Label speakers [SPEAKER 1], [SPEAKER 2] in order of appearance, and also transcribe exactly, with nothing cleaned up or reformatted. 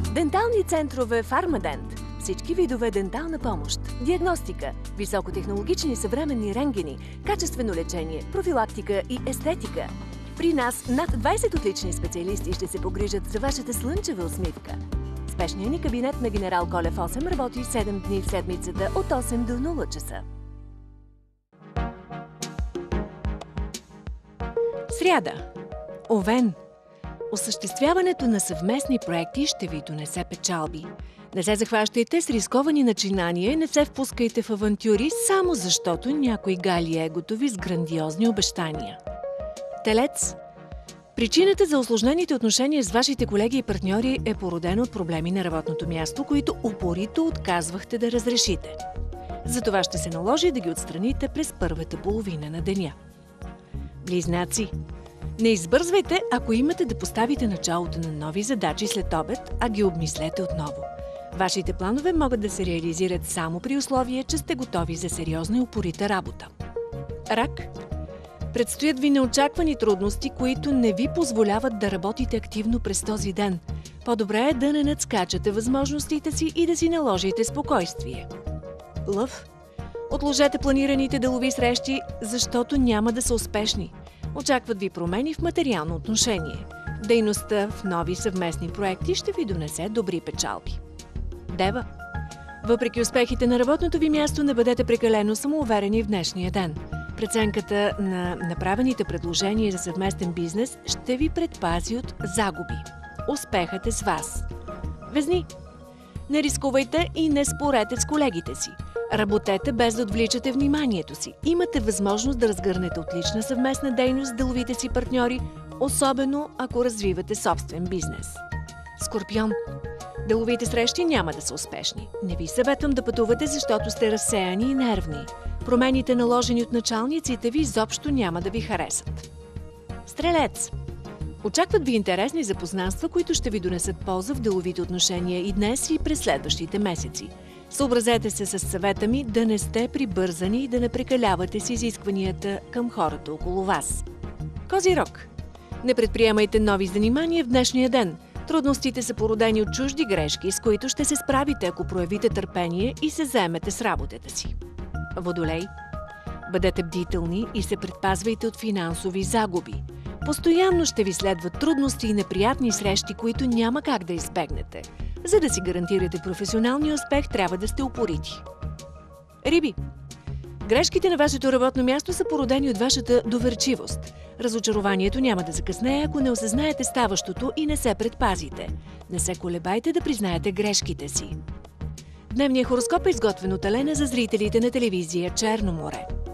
[SPEAKER 1] Дентални центрове Фармадент. Всички видове дентална помощ, диагностика, високотехнологични съвременни рентгени, качествено лечение, профилактика и естетика. При нас над двайсет отлични специалисти ще се погрижат за вашата слънчева усмивка. Спешният ни кабинет на генерал Колев осем работи седем дни в седмицата от осем до нула часа. Сряда. Овен. Осъществяването на съвместни проекти ще ви донесе печалби. Не се захващайте с рисковани начинания и не се впускайте в авантюри, само защото някой гали егото ви с грандиозни обещания. Телец. Причината за усложнените отношения с вашите колеги и партньори е породена от проблеми на работното място, които упорито отказвахте да разрешите. Затова ще се наложи да ги отстраните през първата половина на деня. Близнаци. Не избързвайте, ако имате да поставите началото на нови задачи след обед, а ги обмислете отново. Вашите планове могат да се реализират само при условие, че сте готови за сериозна и упорита работа. Рак. Предстоят ви неочаквани трудности, които не ви позволяват да работите активно през този ден. По-добре е да не надскачате възможностите си и да си наложите спокойствие. Лъв. Отложете планираните делови срещи, защото няма да са успешни. Очакват ви промени в материално отношение. Дейността в нови съвместни проекти ще ви донесе добри печалби. Дева. Въпреки успехите на работното ви място, не бъдете прекалено самоуверени в днешния ден. Преценката на направените предложения за съвместен бизнес ще ви предпази от загуби. Успехът е с вас. Везни. Не рискувайте и не спорете с колегите си. Работете без да отвличате вниманието си. Имате възможност да разгърнете отлична съвместна дейност с деловите си партньори, особено ако развивате собствен бизнес. Скорпион. Деловите срещи няма да са успешни. Не ви съветвам да пътувате, защото сте разсеяни и нервни. Промените, наложени от началниците ви, изобщо няма да ви харесат. Стрелец. Очакват ви интересни запознанства, които ще ви донесат полза в деловите отношения и днес и през следващите месеци. Съобразете се с съвета ми да не сте прибързани и да не прекалявате с изискванията към хората около вас. Козирог. Не предприемайте нови занимания в днешния ден. Трудностите са породени от чужди грешки, с които ще се справите, ако проявите търпение и се заемете с работата си. Водолей. Бъдете бдителни и се предпазвайте от финансови загуби. Постоянно ще ви следват трудности и неприятни срещи, които няма как да избегнете. За да си гарантирате професионалния успех, трябва да сте упорити. Риби. Грешките на вашето работно място са породени от вашата доверчивост. Разочарованието няма да закъснее, ако не осъзнаете ставащото и не се предпазите. Не се колебайте да признаете грешките си. Дневният хороскоп е изготвен от Елена за зрителите на телевизия Черно море.